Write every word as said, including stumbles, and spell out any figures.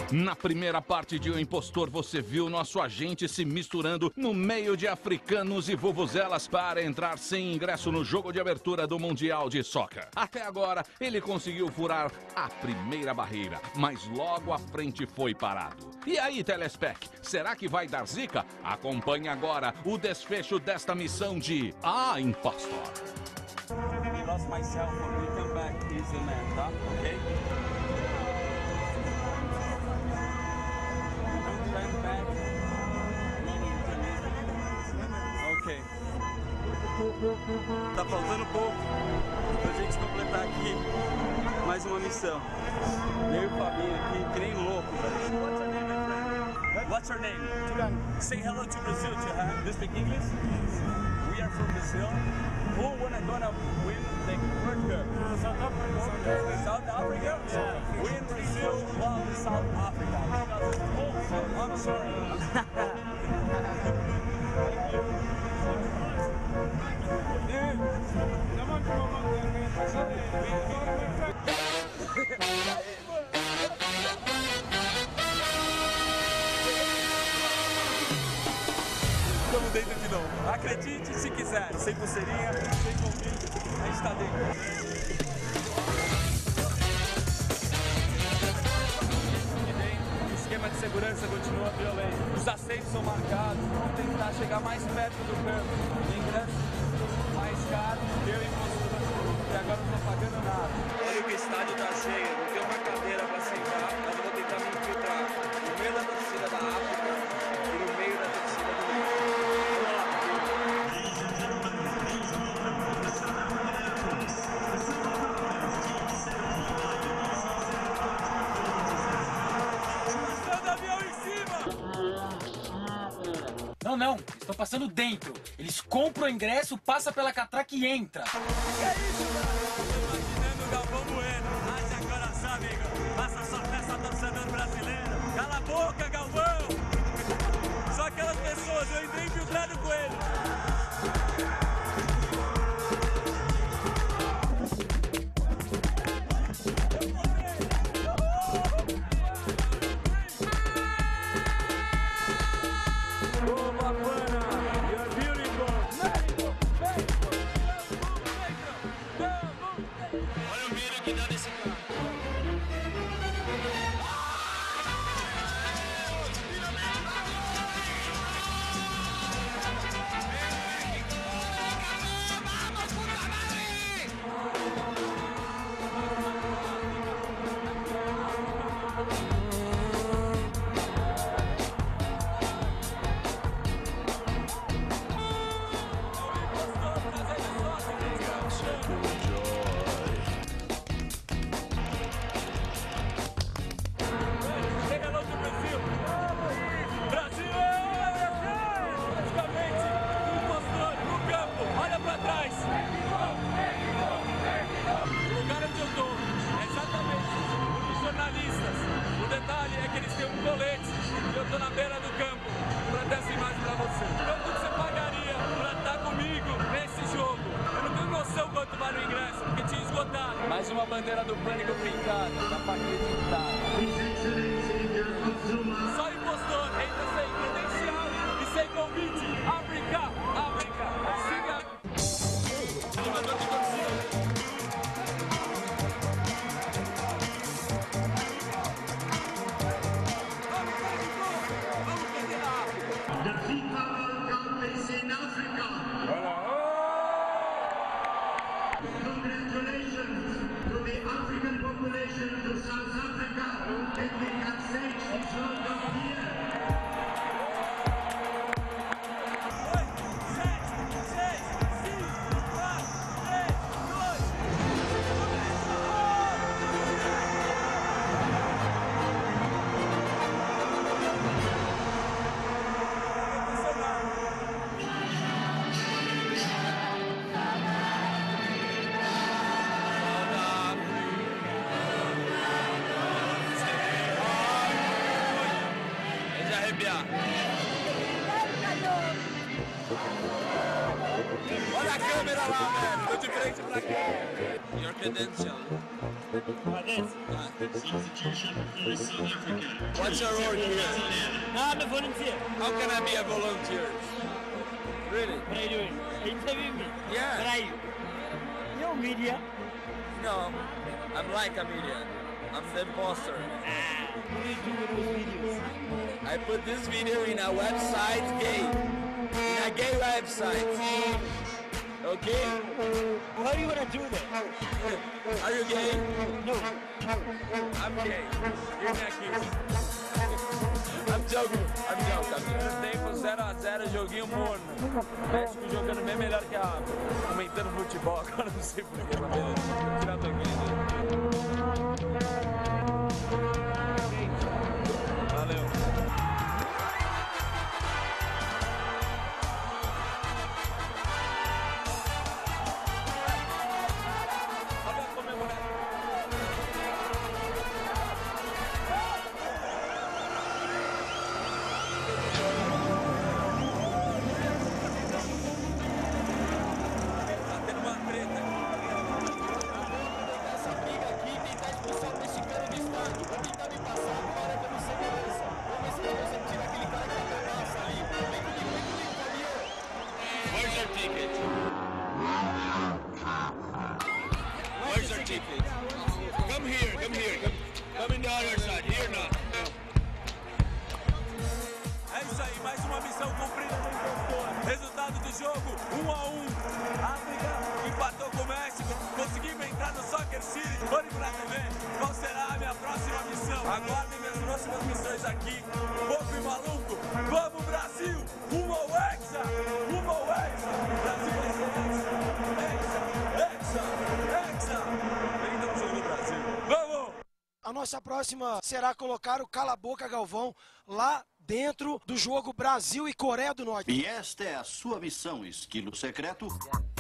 Na primeira parte de O Impostor, você viu nosso agente se misturando no meio de africanos e vuvuzelas para entrar sem ingresso no jogo de abertura do Mundial de Soccer. Até agora, ele conseguiu furar a primeira barreira, mas logo à frente foi parado. E aí, Telespec, será que vai dar zica? Acompanhe agora o desfecho desta missão de A Impostor. I lost myself, we come back easy, man, tá? Ok? Turn back. Ok. Tá faltando pouco pra gente completar aqui mais uma missão. Eu e o Fabinho aqui, que nem louco, velho. What's your name, my friend? What's your name? Tiran. Say hello to Brazil, Tiran. Do you speak English? We are from Brazil. Who wanna gonna win the World Cup? South Africa. South Africa? Yeah. We in Brazil love South Africa. Oh, I'm sorry. Estamos dentro de novo. Acredite se quiser. Sem pulseirinha, sem convite, a gente está dentro. O esquema de segurança continua violento. Os aceitos são marcados. Vamos tentar chegar mais perto do campo. O ingresso mais caro, eu e postura. E agora não estou pagando nada. Olha que o estádio está cheio. Não tem uma cadeira para sentar, mas eu vou tentar me infiltrar no meio da torcida da África e no meio da torcida do mundo. Não, não, estão passando dentro. Eles compram o ingresso, passa pela catraca e entra. Que é isso, mano? Imaginando o Galvão Bueno. Haja coração, amigo. Faça sua festa, torcedor brasileiro. Cala a boca, Galvão. Só aquelas pessoas, eu entrei infiltrado com ele. Mais uma bandeira do pânico pintada, dá pra acreditar. Só impostor, entra sem credencial e sem convite. África, África, siga. Animador de torcida. Vamos perder a África. The FIFA World Cup is in Africa. Congratulations to the African population, to South Africa, that we have staged this World Cup here. Olha a câmera lá, velho. Tô de frente pra cá. Your credential. What's your work here? No, I'm a volunteer. How can I be a volunteer? Really? What are you doing? Are you interviewing me? Yeah. What are you? You're media. No, I'm like a media. I'm the imposter. Ah, what do you do with those videos? I put this video in a website gay. In a gay website. Okay? What do you want to do there? Are you gay? No. I'm gay. Give me a kiss. I'm joking. I'm joking. Primeiro tempo zero a zero, joguinho morno. México jogando bem melhor que a... Comentando futebol, agora não sei porquê, mas beleza. Vou tirar a toquinha. Valeu. Where's our ticket? Come here, come here, come, come in the other side, here now. É isso aí, mais uma missão cumprida do impostor. Resultado do jogo, um a um. África empatou com o México. Conseguimos entrar no Soccer City. Olhe pra T V. Qual será a minha próxima missão? Aguardem minhas próximas missões aqui. Pouco e maluco. Vamos, Brasil! Rumo ao Hexa! Rumo ao Hexa! Brasil vai ser Hexa! Hexa! Hexa! Hexa! Ainda no jogo do Brasil. Vamos! A nossa próxima será colocar o Cala a Boca Galvão lá dentro do jogo Brasil e Coreia do Norte. E esta é a sua missão, Esquilo Secreto.